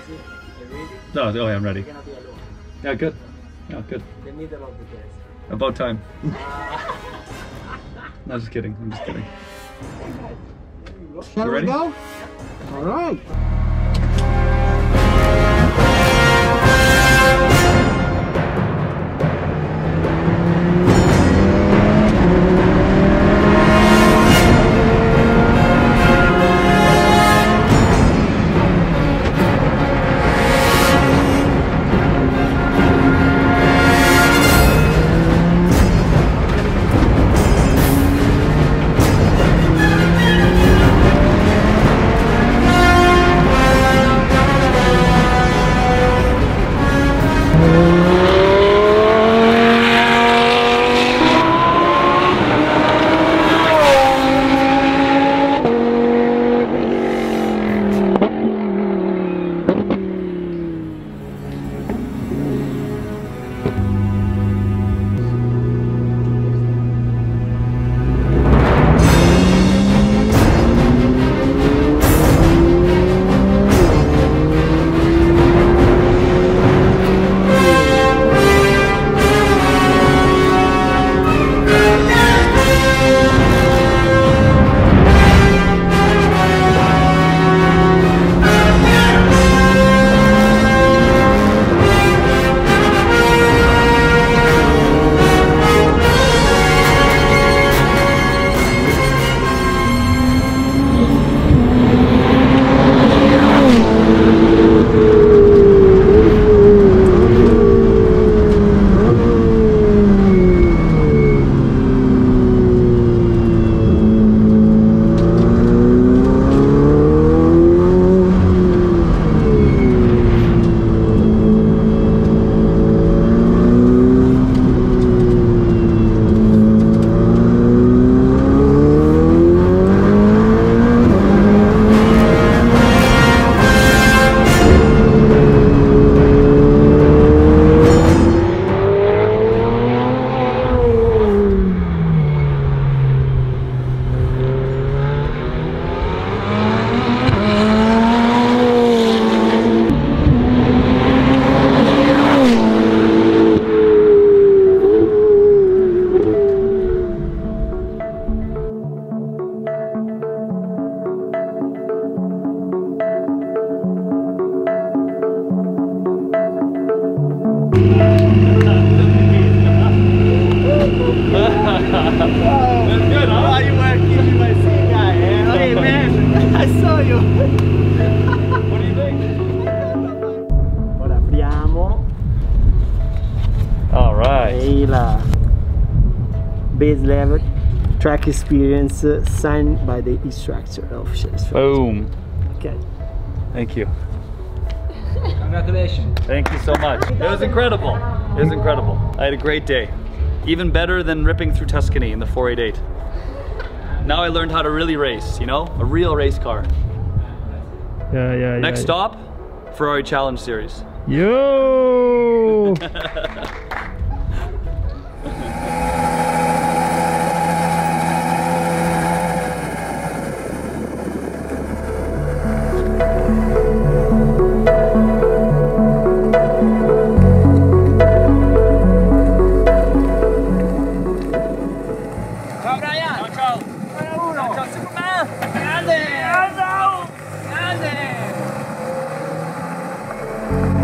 No, oh yeah, I'm ready. Yeah, good. Yeah, good. The middle of the test. About time. No, just kidding. I'm just kidding. Shall we go? All right. Base level track experience signed by the instructor of Sheriff's. Boom. Okay. Thank you. Congratulations. Thank you so much. It was incredible. It was incredible. I had a great day. Even better than ripping through Tuscany in the 488. Now I learned how to really race, you know? A real race car. Yeah. Next stop, Ferrari Challenge Series. Yo! Grande! Grande!